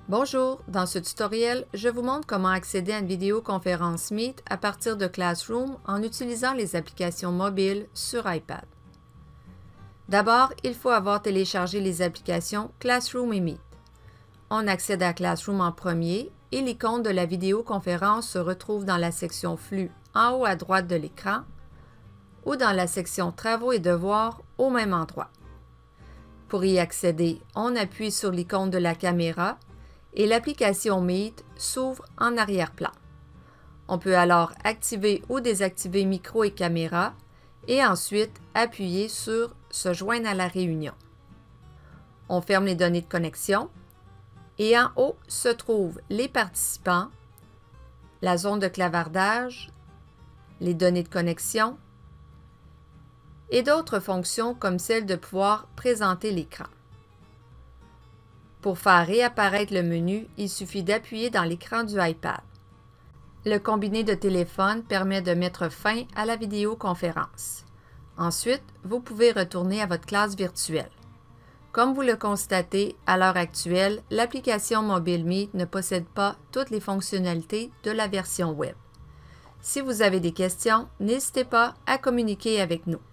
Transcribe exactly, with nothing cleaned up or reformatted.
Bonjour, dans ce tutoriel, je vous montre comment accéder à une vidéoconférence Meet à partir de Classroom en utilisant les applications mobiles sur iPad. D'abord, il faut avoir téléchargé les applications Classroom et Meet. On accède à Classroom en premier et l'icône de la vidéoconférence se retrouve dans la section Flux en haut à droite de l'écran ou dans la section Travaux et devoirs au même endroit. Pour y accéder, on appuie sur l'icône de la caméra et l'application Meet s'ouvre en arrière-plan. On peut alors activer ou désactiver micro et caméra et ensuite appuyer sur « Se joindre à la réunion ». On ferme les données de connexion et en haut se trouvent les participants, la zone de clavardage, les données de connexion et d'autres fonctions comme celle de pouvoir présenter l'écran. Pour faire réapparaître le menu, il suffit d'appuyer dans l'écran du iPad. Le combiné de téléphone permet de mettre fin à la vidéoconférence. Ensuite, vous pouvez retourner à votre classe virtuelle. Comme vous le constatez, à l'heure actuelle, l'application mobile Meet ne possède pas toutes les fonctionnalités de la version web. Si vous avez des questions, n'hésitez pas à communiquer avec nous.